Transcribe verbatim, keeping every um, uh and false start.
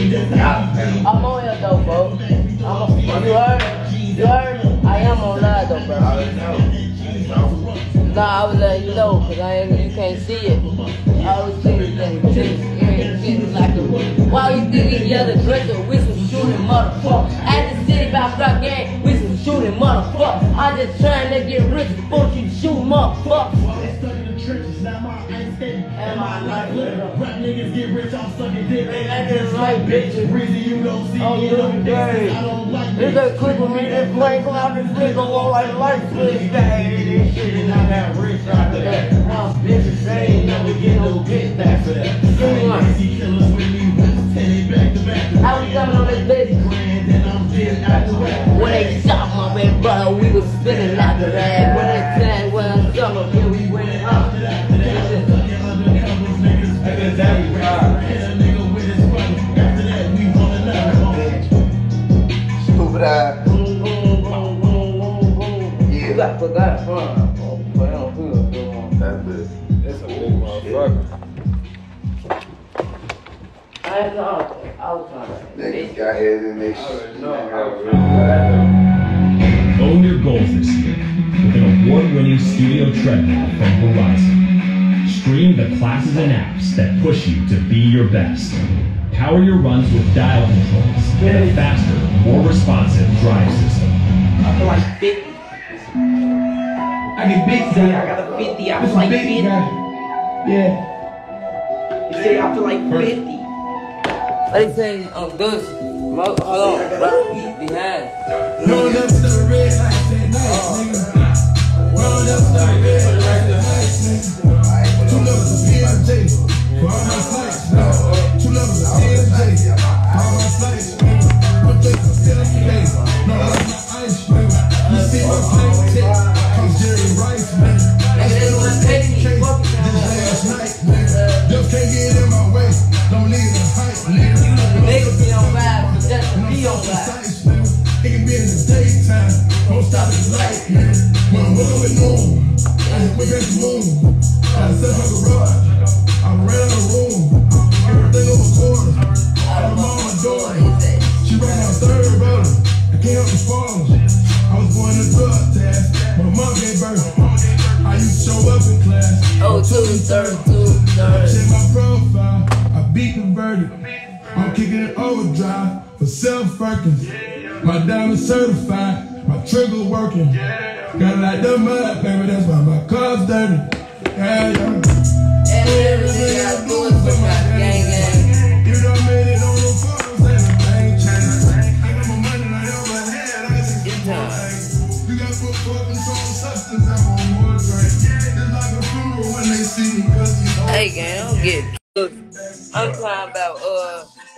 I'm on here though, bro. I'm on, you heard me? You heard me? I am on live though, bro. Nah, I was letting you know, cause I ain't, you can't see it. I was seeing that shit like a. Why you think these other dresser with some shooting motherfuckers? At the city by block gang with some shooting motherfuckers. I just trying to get rich before you shoot motherfuckers. Am I like rap niggas get rich, I'm sucking dick. I just like bitches. Breezy, you don't see me. I don't like bitches. It's a clip with me, this plane come out this flick, go on like a light switch. This shit is not that rich after that. Now bitches say ain't never get no bitch after that. Give me one. I was coming on this bitch. When they shot my man brother, we was spinning after that. When they sang, well, summer, yeah, we went up. Stupid ass. Yeah. You got put that in front of oh, put it on field. That's it. That's a big motherfucker. I ain't know. I was trying to. Niggas got heads in this shit. Own your goals this year with an award-winning studio treadmill from Horizon. Stream the classes and apps that push you to be your best. Power your runs with dial controls and a faster, more responsive drive system. I feel like fifty. I get big, Say I got a fifty. I feel like big fifty. guy. Yeah. You say I feel like fifty. What they say? Oh, this. Hold on, bro. Behind. Roll up to the red light that night, nigga. Roll up to the red light that night, nigga. Two levels of P M J for all my flights, nigga. Two levels of P M J for all my flights, nigga. I'm thinking still in the game. No, like my ice, nigga. You see my plane tick, I'm Jerry Rice, nigga. Nigga, they wanna take me. Fuck you, Last night, nigga. Just can't get in my way. Don't leave the hype, nigga. Niggas be on vibe, but just to be on vibe. It can be in the daytime, don't stop the light, man. When I'm working with noon, I just wake at the moon. I set my garage, I ran out of room. Everything over quarter, I'm on my door. She ran out third brother, I came up the falls. I was going to drug test, my mom gave birth. I used to show up in class. Oh, two, third, two, third. Check my profile, I beat the verdict. I'm kicking it overdrive for self-workings. My diamond certified, my trigger working. Got like the mud, baby, that's why my car's dirty. Yeah, yeah. Everything I do is for my gang, gang. You done made it on the photos, and the thing changed. I got my money right over my head, I got this thing. You got football control substance, I'm on more drink. It's like a funeral when they see me, cause you know. Hey, gang, I don't get it. I'm talking about, uh,